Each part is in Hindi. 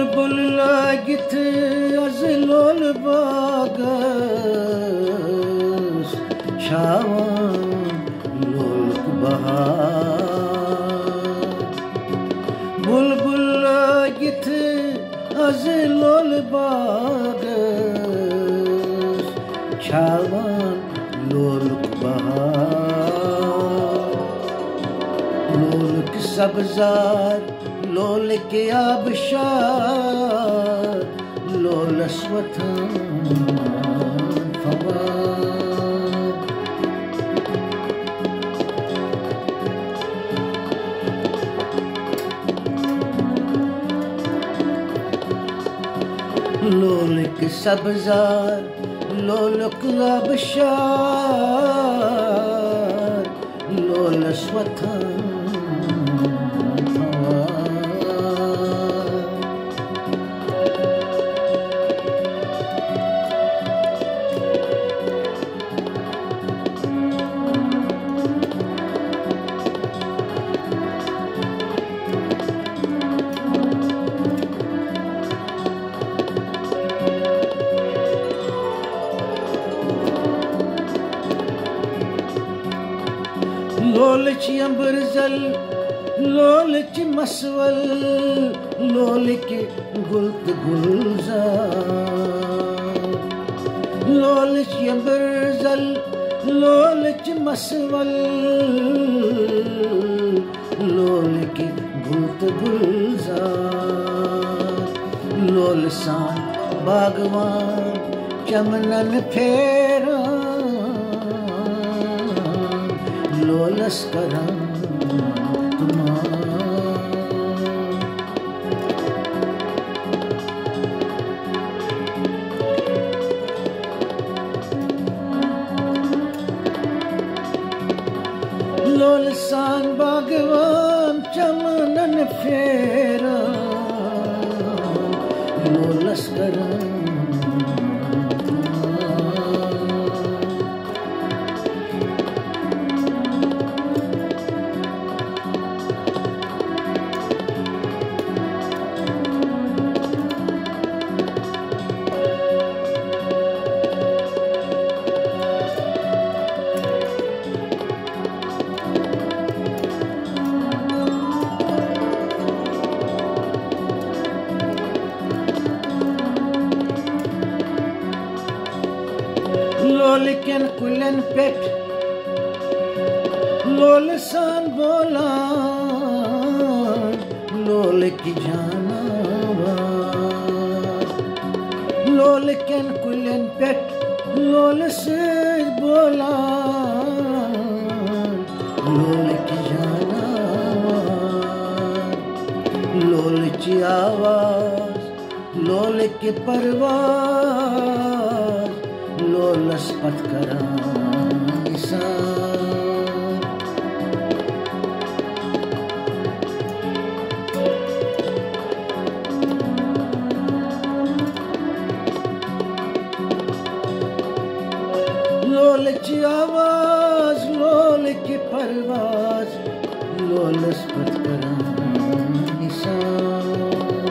बुलबुल लागित az lol bagas Çavan loluk bahar Bulbul lagiت az lol bagas Çavan loluk bahar Loluk sabzar لولك يا بشار لول اسوتان فوار لولك سبزار لولك يا بشار لول اسوتان لولك ينبرزل لولك مسول لولك قلت قلزار لولك ينبرزل لولك مسول لولك قلت قلزار لولسان باغوان چمنن پھیرا لولس کرم لولسان باغوان چمنن پھیرا لولس کرم لولكن كلن بيت لولسان بولان لولك جانوار لولكن كلن بيت لولسان بولان لولك جانوار لولك آواز لولك परवार لولس پتکران سان لولچ آواز لولک پرواز لولس پتکران سان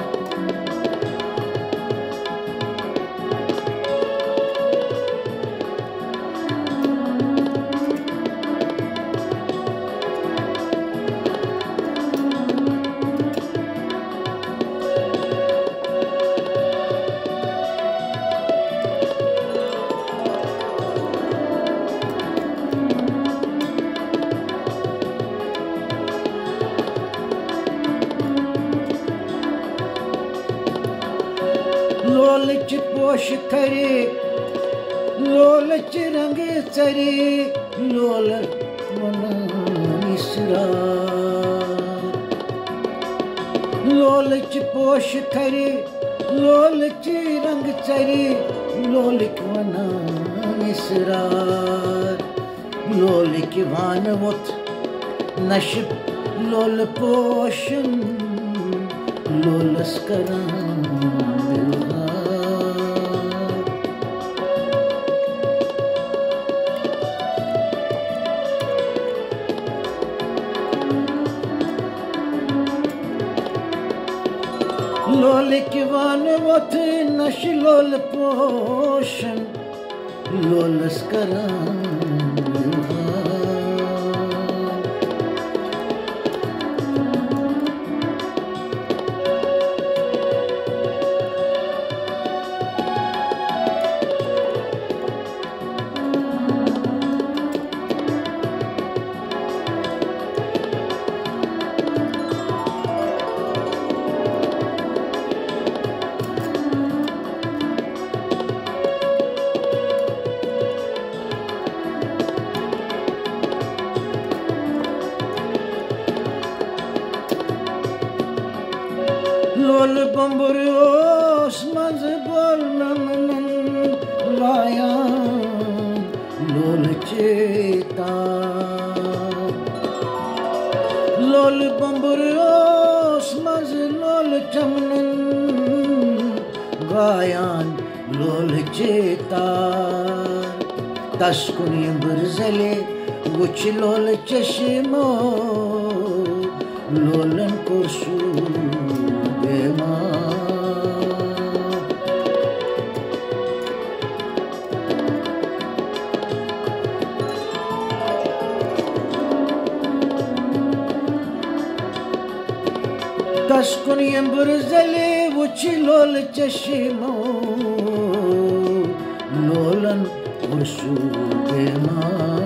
لولچ پوش کری لولچ رنگ چری لول ونان اسرار لولچ پوش کری لولچ رنگ چری لولک ونان اسرار لولک وانوت نشب لول پوشن لولس کران लोलिक वन वोथ नश लोल पोशन लोलस करान लोल बंबुर ओस मंज बोल नमन वायान लोल चेता लोल बंबुर ओस मंज लोल चमनन वायान लोल चेता तस्कुन यंबरजले वुच लोल चश्मो लोलन कुर्सू तस्कुन यंबरजले वुच लोल चश्मो लोलन कुर्सू बेमा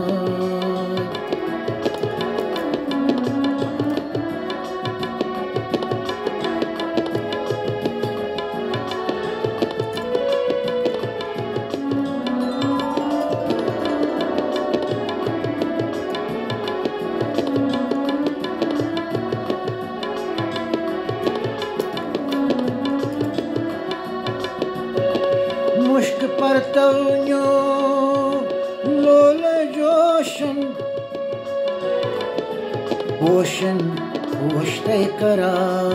मुश्क पर तवन्यो लोल जोशन पोशन पोष्टे करा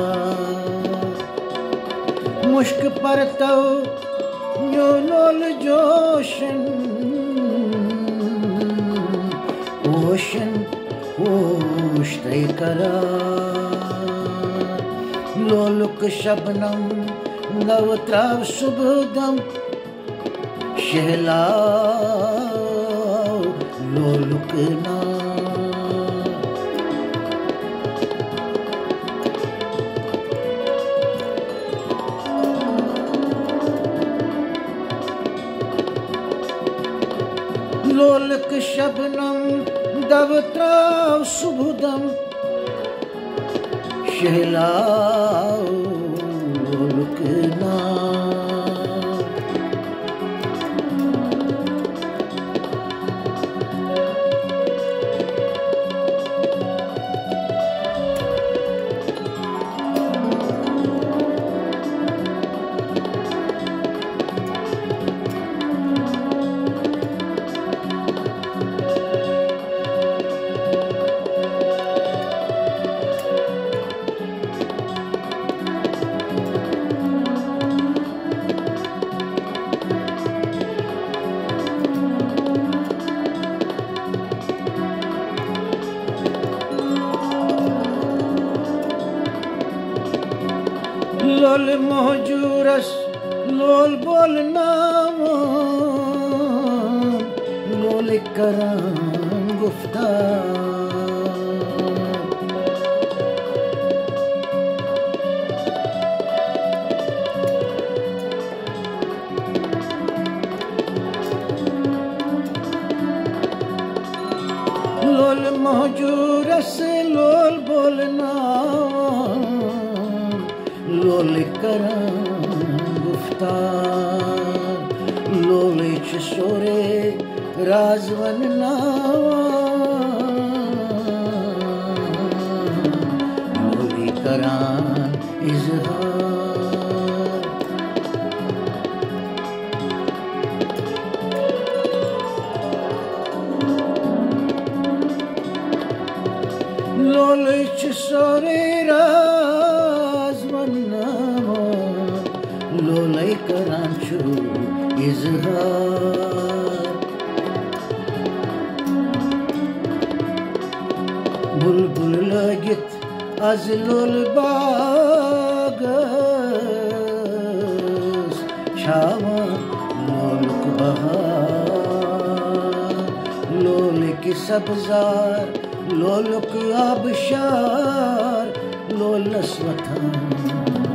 मुश्क पर तवन्यो लोल जोशन पोशन पोष्टे करा लोलुक शबनम नवत्राव सुबदम शहला लोलुकना लोलुक शबनम दवत्राव सुबदम शहला लोलुकना लोल मोहजूरस लोल बोलना लोल करान गुफ्तार लोल मोहजूरस लोल बोलना लोल करान गुफ्तार लोल सोरे राजवन लोली करान इजहार लोल सोरे राजवन लोलई करांचू इजहार बुलबुल लगित az लोल बाग छावा लोलुक बहार, लोलिक सब्जार लोलुक आबशार, लोलस वतन